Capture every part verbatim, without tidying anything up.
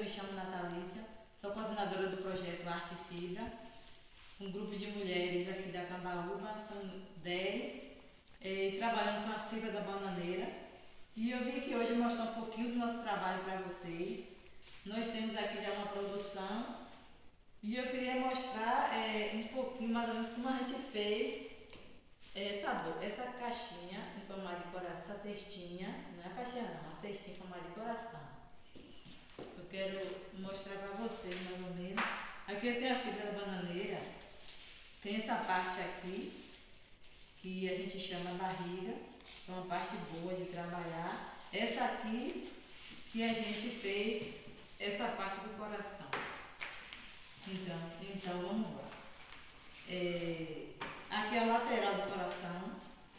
me chamo Natalícia, sou coordenadora do projeto Arte e Fibra, um grupo de mulheres aqui da Cambaúba, são dez, eh, trabalhando com a fibra da bananeira. E eu vim aqui hoje mostrar um pouquinho do nosso trabalho para vocês. Nós temos aqui já uma produção e eu queria mostrar eh, um pouquinho mais ou menos como a gente fez essa, essa caixinha em formato de coração, essa cestinha, não é a caixinha não, a cestinha em formato de coração. Eu quero mostrar para vocês mais ou menos. Aqui eu tenho a fibra da bananeira, tem essa parte aqui que a gente chama barriga, é uma parte boa de trabalhar. Essa aqui que a gente fez essa parte do coração. Então, então vamos lá. É, aqui é a lateral do coração,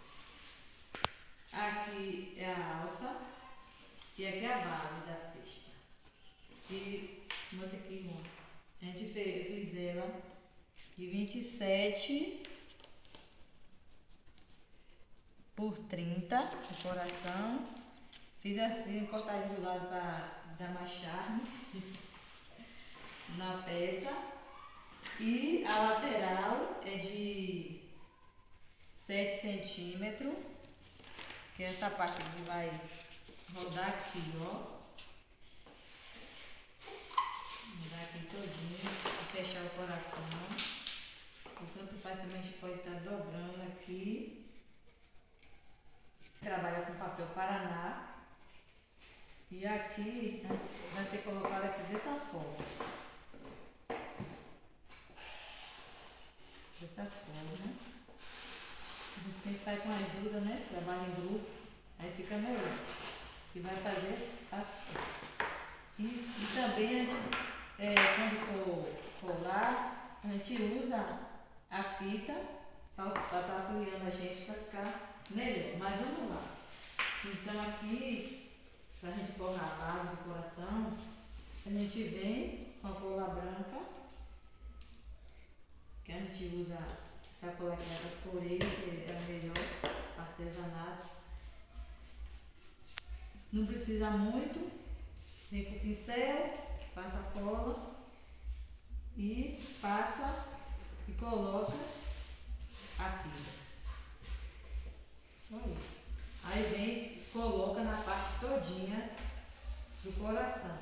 aqui é a alça e aqui é a base da cesta. E mostra aqui, irmão. A gente fez, fiz ela de vinte e sete por trinta o coração. Fiz assim, cortadinho do lado para dar mais charme na peça. E a lateral é de sete centímetros, que é essa parte que vai rodar aqui, ó. Rodar aqui todinho, fechar o coração. Enquanto faz também a gente pode estar dobrando aqui. Trabalha com papel Paraná. E aqui vai ser colocado aqui dessa forma. Dessa forma. A gente sempre faz com ajuda, né? Trabalha em grupo. Aí fica melhor. E vai fazer assim. E, e também a gente, é, quando for colar, a gente usa a fita para estar auxiliando a gente para ficar melhor. Mas vamos lá. Então aqui, para a gente forrar a base do coração, a gente vem com a cola branca, que a gente usa essa cola aqui da Cascoreira, que é a melhor, artesanato. Não precisa muito, vem com o pincel, passa a cola e passa e coloca a fibra. Só isso. Aí vem, coloca na parte todinha do coração.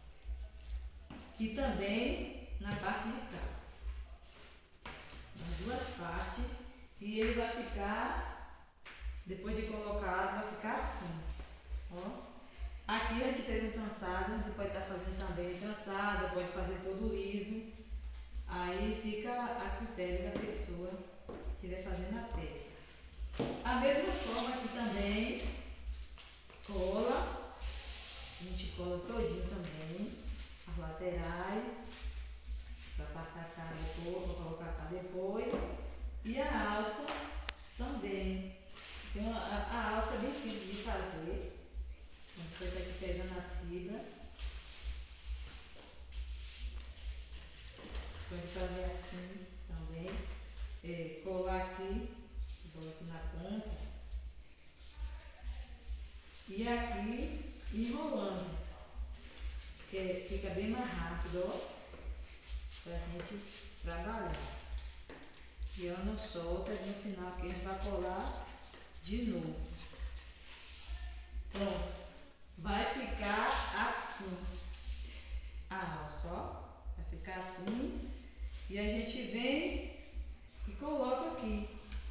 E também na parte de cá. Nas duas partes. E ele vai ficar, depois de colocado, vai ficar assim. Ó. Aqui a gente fez um trançado, a gente pode estar fazendo também trançado, pode fazer todo liso. Aí fica a critério da pessoa que estiver fazendo a peça. A mesma forma aqui também, cola, a gente cola todinho também, as laterais, para passar cá depois, para colocar cá depois, e a alça também. Tem uma, a, a alça é bem simples de fazer, você está aqui pegando a fibra, pode fazer assim também, é, colar aqui, colar aqui na ponta, e aqui enrolando, que fica bem mais rápido, ó, pra gente trabalhar. E ela não solta, e no final aqui a gente vai colar de novo. Pronto. Vai ficar assim. Ah, só. Vai ficar assim. E a gente vem e coloca aqui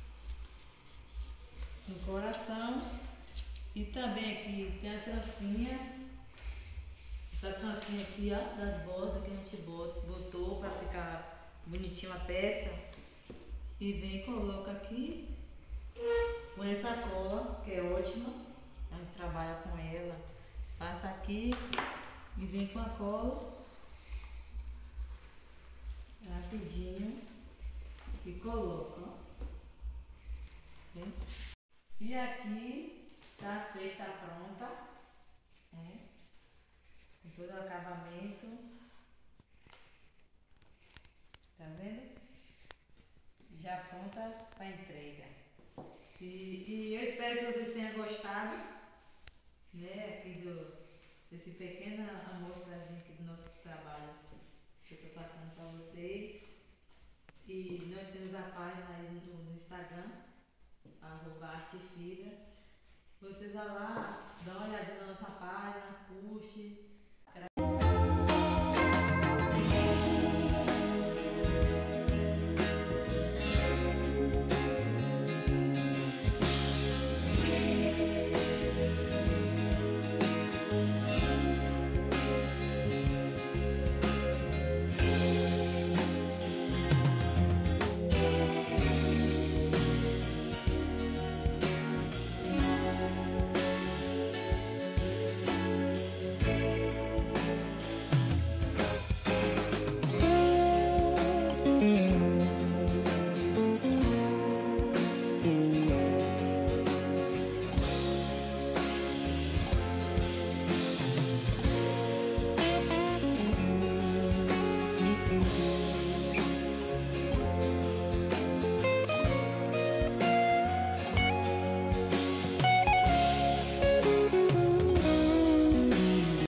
no coração. E também aqui tem a trancinha. Essa trancinha aqui, ó, das bordas que a gente botou para ficar bonitinha a peça. E vem e coloca aqui com essa cola, que é ótima. A gente trabalha com ela. Passa aqui e vem com a cola rapidinho e coloca, ó. E aqui tá a cesta pronta, né? Com todo o acabamento. Tá vendo? Já pronta para entrega. E, e eu espero que vocês tenham gostado, né, aqui do, esse pequena amostrazinho aqui do nosso trabalho que eu estou passando para vocês. E nós temos a página aí no, no Instagram, arroba artefibra. Vocês vão lá, dá uma olhadinha na nossa página, curte,